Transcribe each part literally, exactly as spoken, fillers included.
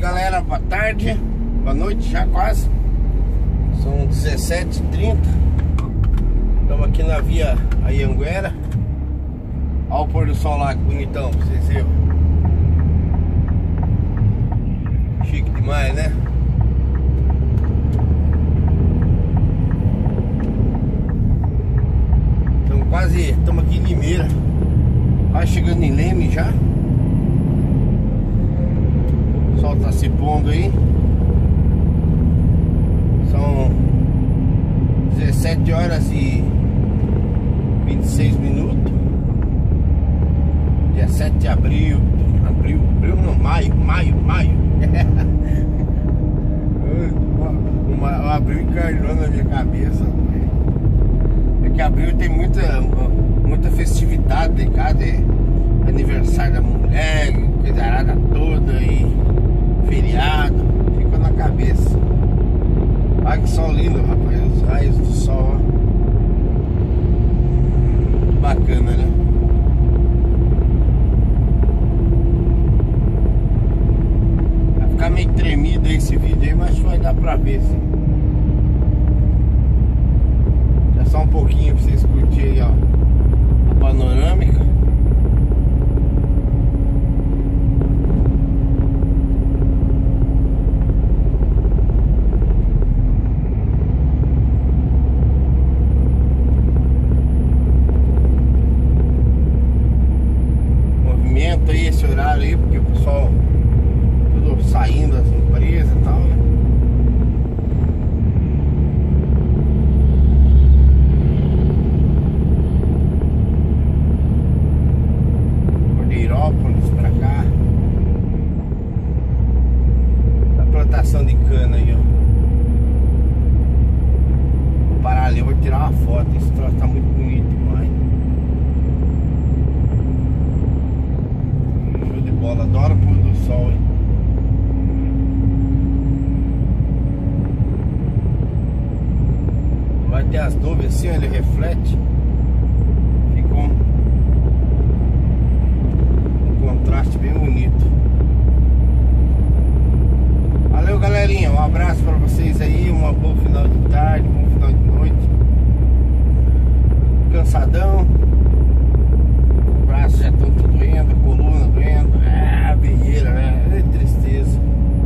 Galera, boa tarde, boa noite já quase. São dezessete e trinta. Estamos aqui na via Anhanguera. Olha o pôr do sol lá, que bonitão, pra vocês verem. Chique demais, né? Estamos quase, estamos aqui em Limeira. Quase chegando em Leme já. O sol tá se pondo aí. São dezessete horas e vinte e seis minutos. Dia sete de abril. Abril, abril não, maio, maio, maio. O abril encarnou na minha cabeça. É que abril tem muita, muita festividade em casa. É aniversário da mulher, coisa toda e feriado. Ficou na cabeça. Olha que sol lindo, rapaz. Os raios do sol, ó. Muito bacana, né? Vai ficar meio tremido esse vídeo aí, mas vai dar pra ver, sim. Já só um pouquinho pra vocês curtirem aí, ó, a panorâmica. Aí esse horário aí, porque o pessoal tudo saindo das empresas e tal, né? Cordeirópolis pra cá. A plantação de cana aí, ó. Vou parar ali, eu vou tirar uma foto. Esse troço tá muito bonito demais. Bola, adoro o pôr do sol, hein? Vai ter as nuvens assim, ó, ele reflete. Fica um, um contraste bem bonito. Valeu, galerinha, um abraço pra vocês aí. Uma boa final de tarde, um bom final de noite. Cansadão. Os braços já estão tudo doendo, a coluna doendo. Ah, beieira, né? É tristeza.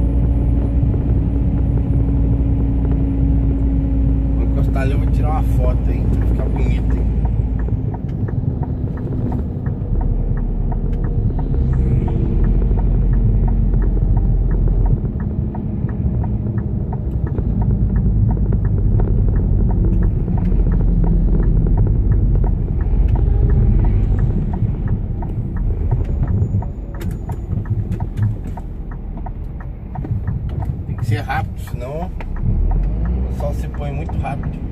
Vou encostar ali, eu vou tirar uma foto aí, pra ficar bonito, hein? Ser rápido, senão o sol se põe muito rápido.